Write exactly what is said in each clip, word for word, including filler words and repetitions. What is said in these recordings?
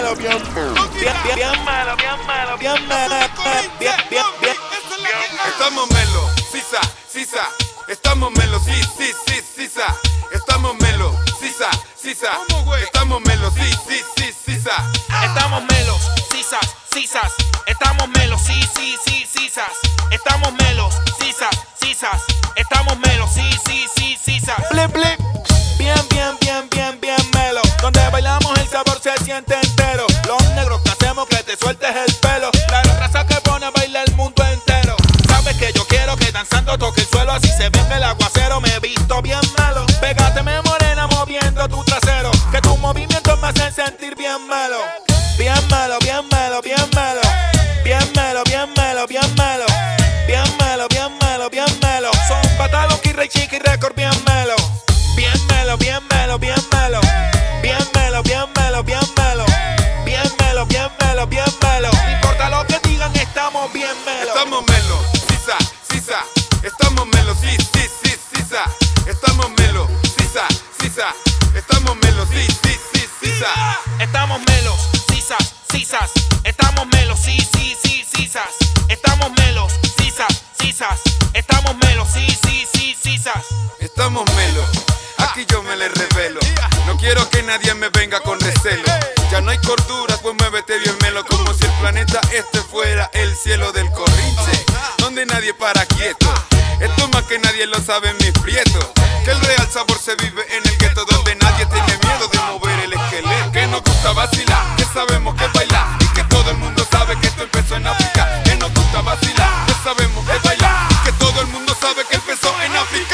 malo, bien, bien, bien, bien malo, bien malo, bien malo, bien, bien, bien. Estamos melo, sisa, sisa. Estamos melo, sí, sí, sí, sisa. Estamos melo, sisa, sisa. Estamos melo, sí, sí, sí, sisa. Estamos melos, sisas, sisas. Estamos melos, sí, sí, sí, sisas. Estamos melos, sisas, sisas. Estamos melos, sí, sí, sí, sisas. Blip, blip. Bien, bien, bien, bien, bien melo. Donde bailamos el sabor se siente entero. Los negros que hacemos que te sueltes el pelo. La raza que pone a bailar el mundo entero. Sabes que yo quiero que danzando toque el suelo. Así se ve el aguacero, me he visto bien malo. Pégate morena moviendo tu trasero. Que tus movimientos me hacen sentir bien malo. Bien malo, bien malo, bien malo. Bien malo, bien malo, bien malo. Bien malo, bien malo, bien malo. Son patalos y Ray Chiqui Record bien malo. Bien melo, bien melo, bien melo. Bien melo, bien melo, bien melo. Bien melo, bien melo, bien melo. No importa lo que digan, estamos bien melo. Estamos melo, sisa, sisa. Estamos melo, sí, sí, sí, sisa. Estamos melo, sisa, sisa. Estamos melo, sí, sí, sí, sisa. Estamos melos, sisas, sisas. Estamos melos, sí, sí, sí, sisas. Estamos melos, sisas, sisas. Estamos melos, sí, sí, sí, sisas. Estamos melo, aquí yo me le revelo. No quiero que nadie me venga con recelo. Ya no hay cordura, pues muévete bien melo. Como si el planeta este fuera el cielo del Corrinche, donde nadie para quieto. Esto más que nadie lo saben mis prietos. Que el real sabor se vive en el gueto, donde nadie tiene miedo de mover el esqueleto. Que nos gusta vacilar, que sabemos que bailar. Y que todo el mundo sabe que esto empezó en África. Que nos gusta vacilar, que sabemos que bailar. Y que todo el mundo sabe que empezó en África.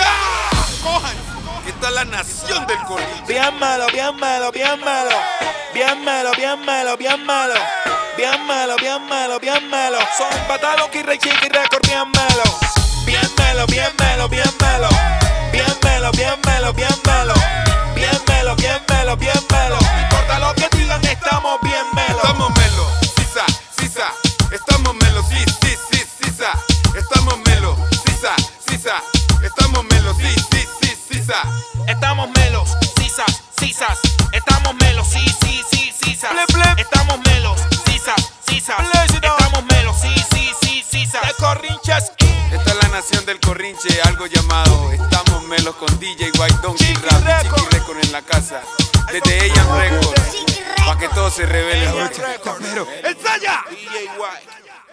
Aquí está la nación del Corrinche. Bien malo, bien malo, bien malo. Bien malo, bien malo, bien malo. Bien malo, bien malo, bien malo. Son patalos y Ray Chiqui Record bien malo. Bien melo, bien melo, bien melo. Bien melo, bien melo, bien melo. Bien melo, bien melo, bien melo. No importa lo que digan, estamos bien melo. Estamos melo, sisa, sisa. Estamos melo, sí, sí, sí, sisa. Estamos melo, sisa, sisa. Estamos melo, sí, sí, sí, sisa. Estamos melos, sisas, sisas. Estamos melos, sí, sí, sí, sisas. Blip, blip. Estamos melos, sisas, sisas. Bless it up. Estamos melos, sí, sí, sí, sisas. De Corrinches. Esta es la nación del Corrinche, algo llamado Estamos melos con D J White Donkey Chiqui Rap, Record. Chiqui Record en la casa. Desde Ella Record, pa' que todos se revelen. ¡Ensaya! D J White.